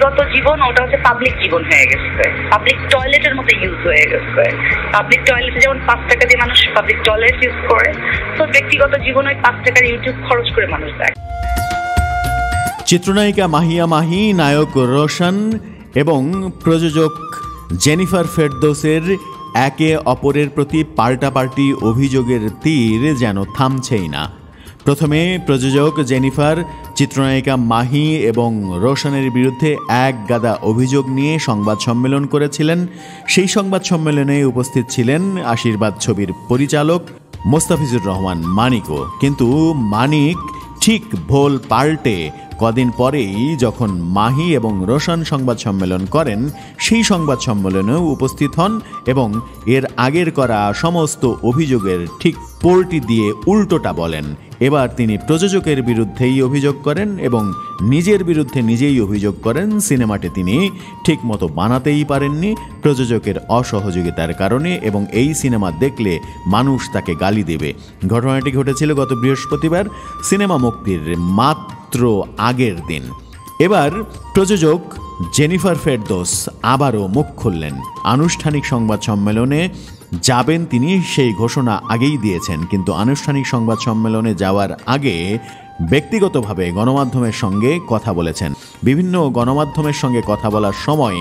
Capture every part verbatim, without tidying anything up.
ব্যক্তিগত জীবন ওটা হচ্ছে পাবলিক জীবন হয়ে গেছে, পাবলিক টয়লেটের মতো ইউজ হয়ে গেছে। পাবলিক টয়লেটে যেমন পাঁচ টাকা দিয়ে মানুষ পাবলিক টয়লেট ইউজ করে, তো ব্যক্তিগত জীবন ওই পাঁচ টাকার ইউটিউব খরচ করে মানুষ দেয়। চিত্রনায়িকা মাহিয়া মাহি, নায়ক রোশন এবং প্রযোজক জেনিফার ফেরদৌসের একে অপরের প্রতি পাল্টাপাল্টি অভিযোগের তীর যেন থামছেই না। প্রথমে প্রযোজক জেনিফার চিত্রনায়িকা মাহি এবং রোশনের বিরুদ্ধে এক গাদা অভিযোগ নিয়ে সংবাদ সম্মেলন করেছিলেন। সেই সংবাদ সম্মেলনে উপস্থিত ছিলেন আশীর্বাদ ছবির পরিচালক মোস্তাফিজুর রহমান মানিকও। কিন্তু মানিক ঠিক ভোল পাল্টে কদিন পরেই যখন মাহি এবং রোশন সংবাদ সম্মেলন করেন, সেই সংবাদ সম্মেলনেও উপস্থিত হন এবং এর আগের করা সমস্ত অভিযোগের ঠিক পোল্টি দিয়ে উল্টোটা বলেন। এবার তিনি প্রযোজকের বিরুদ্ধেই অভিযোগ করেন এবং নিজের বিরুদ্ধে নিজেই অভিযোগ করেন সিনেমাটি তিনি ঠিকমতো বানাতেই পারেননি প্রযোজকের অসহযোগিতার কারণে, এবং এই সিনেমা দেখলে মানুষ তাকে গালি দেবে। ঘটনাটি ঘটেছিল গত বৃহস্পতিবার, সিনেমা মুক্তির মাত্র আগের দিন। এবার প্রযোজক জেনিফার ফেরদৌস আবারও মুখ খুললেন। আনুষ্ঠানিক সংবাদ সম্মেলনে যাবেন তিনি, সেই ঘোষণা আগেই দিয়েছেন, কিন্তু আনুষ্ঠানিক সংবাদ সম্মেলনে যাওয়ার আগে ব্যক্তিগতভাবে গণমাধ্যমের সঙ্গে কথা বলেছেন। বিভিন্ন গণমাধ্যমের সঙ্গে কথা বলার সময়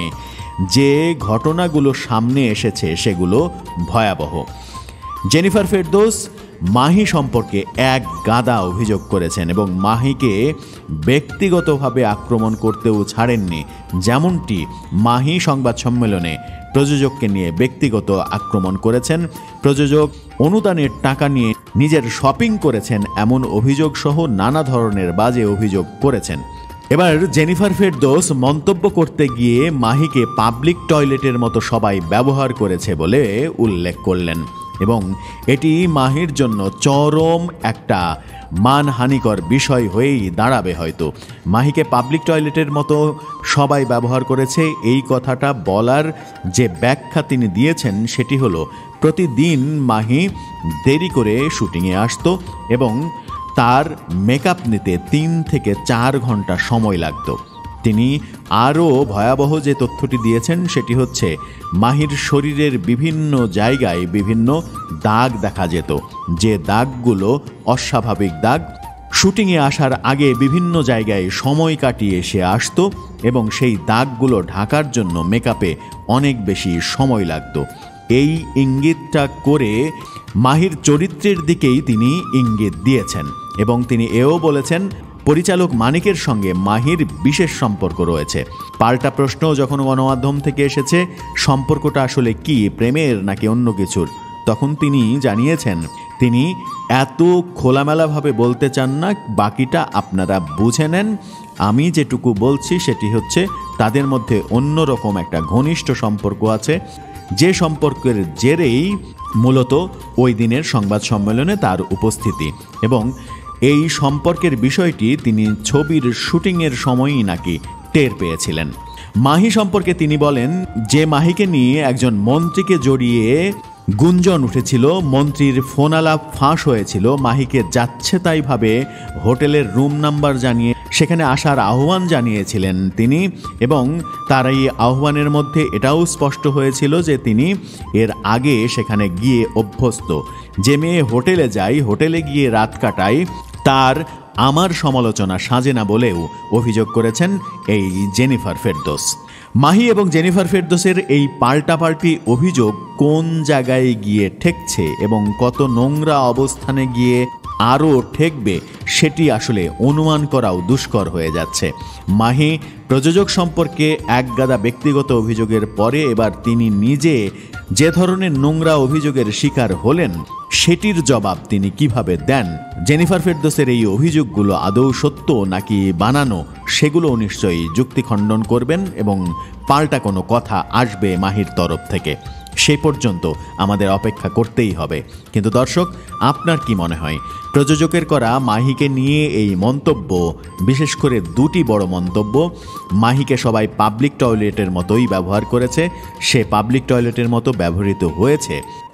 যে ঘটনাগুলো সামনে এসেছে সেগুলো ভয়াবহ। জেনিফার ফেরদৌস মাহি সম্পর্কে এক গাদা অভিযোগ করেছেন এবং মাহিকে ব্যক্তিগতভাবে আক্রমণ করতেও ছাড়েননি, যেমনটি মাহি সংবাদ সম্মেলনে প্রযোজককে নিয়ে ব্যক্তিগত আক্রমণ করেছেন। প্রযোজক অনুদানের টাকা নিয়ে নিজের শপিং করেছেন এমন অভিযোগ সহ নানা ধরনের বাজে অভিযোগ করেছেন। এবার জেনিফার ফেরদৌস মন্তব্য করতে গিয়ে মাহিকে পাবলিক টয়লেটের মতো সবাই ব্যবহার করেছে বলে উল্লেখ করলেন এবং এটি মাহির জন্য চরম একটা মানহানিকর বিষয় হয়েই দাঁড়াবে। হয়তো মাহিকে পাবলিক টয়লেটের মতো সবাই ব্যবহার করেছে, এই কথাটা বলার যে ব্যাখ্যা তিনি দিয়েছেন সেটি হলো, প্রতিদিন মাহি দেরি করে শুটিংয়ে আসতো এবং তার মেকআপ নিতে তিন থেকে চার ঘন্টা সময় লাগতো। তিনি আরও ভয়াবহ যে তথ্যটি দিয়েছেন সেটি হচ্ছে মাহির শরীরের বিভিন্ন জায়গায় বিভিন্ন দাগ দেখা যেত, যে দাগগুলো অস্বাভাবিক দাগ। শুটিংয়ে আসার আগে বিভিন্ন জায়গায় সময় কাটিয়ে সে আসতো এবং সেই দাগগুলো ঢাকার জন্য মেকআপে অনেক বেশি সময় লাগতো। এই ইঙ্গিতটা করে মাহির চরিত্রের দিকেই তিনি ইঙ্গিত দিয়েছেন এবং তিনি এও বলেছেন পরিচালক মানিকের সঙ্গে মাহির বিশেষ সম্পর্ক রয়েছে। পাল্টা প্রশ্ন যখন গণমাধ্যম থেকে এসেছে সম্পর্কটা আসলে কি, প্রেমের নাকি অন্য কিছুর, তখন তিনি জানিয়েছেন তিনি এত খোলামেলাভাবে বলতে চান না, বাকিটা আপনারা বুঝে নেন। আমি যেটুকু বলছি সেটি হচ্ছে তাদের মধ্যে অন্যরকম একটা ঘনিষ্ঠ সম্পর্ক আছে, যে সম্পর্কের জেরেই মূলত ওই দিনের সংবাদ সম্মেলনে তার উপস্থিতি, এবং এই সম্পর্কের বিষয়টি তিনি ছবির শুটিংয়ের সময়ই নাকি টের পেয়েছিলেন। মাহি সম্পর্কে তিনি বলেন যে মাহিকে নিয়ে একজন মন্ত্রীকে জড়িয়ে গুঞ্জন উঠেছিল, মন্ত্রীর ফোন আলাপ ফাঁস হয়েছিল, মাহিকে যাচ্ছে তাই ভাবে হোটেলের রুম নাম্বার জানিয়ে সেখানে আসার আহ্বান জানিয়েছিলেন তিনি, এবং তার এই আহ্বানের মধ্যে এটাও স্পষ্ট হয়েছিল যে তিনি এর আগে সেখানে গিয়ে অভ্যস্ত। যে মেয়ে হোটেলে যায়, হোটেলে গিয়ে রাত কাটায়, তার আমার সমালোচনা সাজে না বলেও অভিযোগ করেছেন এই জেনিফার ফেরদৌস। মাহি এবং জেনিফার ফেরদৌসের এই পাল্টাপাল্টি অভিযোগ কোন জায়গায় গিয়ে ঠেকছে এবং কত নোংরা অবস্থানে গিয়ে আরও ঠেকবে সেটি আসলে অনুমান করাও দুষ্কর হয়ে যাচ্ছে। মাহি প্রযোজক সম্পর্কে একগাদা ব্যক্তিগত অভিযোগের পরে এবার তিনি নিজে যে ধরনের নোংরা অভিযোগের শিকার হলেন সেটির জবাব তিনি কিভাবে দেন, জেনিফার ফেরদৌসের এই অভিযোগগুলো আদৌ সত্য নাকি বানানো সেগুলো নিশ্চয়ই যুক্তি খণ্ডন করবেন এবং পাল্টা কোনো কথা আসবে মাহির তরফ থেকে। সে পর্যন্ত আমাদের অপেক্ষা করতেই হবে। কিন্তু দর্শক, আপনার কি মনে হয় প্রযোজকের করা মাহিকে নিয়ে এই মন্তব্য, বিশেষ করে দুটি বড় মন্তব্য, মাহিকে সবাই পাবলিক টয়লেটের মতোই ব্যবহার করেছে, সে পাবলিক টয়লেটের মতো ব্যবহৃত হয়েছে,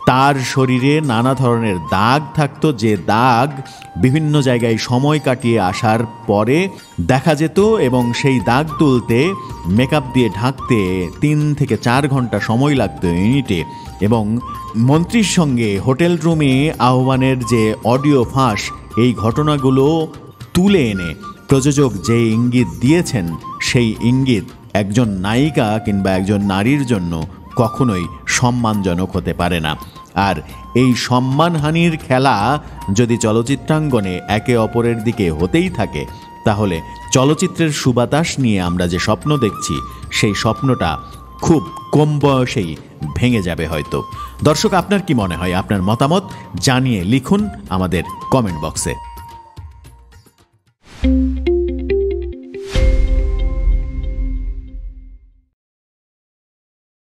তার শরীরে নানা ধরনের দাগ থাকতো, যে দাগ বিভিন্ন জায়গায় সময় কাটিয়ে আসার পরে দেখা যেত, এবং সেই দাগ তুলতে মেকআপ দিয়ে ঢাকতে তিন থেকে চার ঘন্টা সময় লাগতো ইউনিটে। এবং মন্ত্রীর সঙ্গে হোটেল রুমে আহ্বানের যে অডিও ফাঁস, এই ঘটনাগুলো তুলে এনে প্রযোজক যে ইঙ্গিত দিয়েছেন, সেই ইঙ্গিত একজন নায়িকা কিংবা একজন নারীর জন্য কখনোই সম্মানজনক হতে পারে না। আর এই সম্মানহানির খেলা যদি চলচ্চিত্রাঙ্গনে একে অপরের দিকে হতেই থাকে, তাহলে চলচ্চিত্রের সুবাতাস নিয়ে আমরা যে স্বপ্ন দেখছি, সেই স্বপ্নটা খুব কম বয়সেই ভেঙে যাবে হয়তো। দর্শক, আপনার কি মনে হয়? আপনার মতামত জানিয়ে লিখুন আমাদের কমেন্ট বক্সে।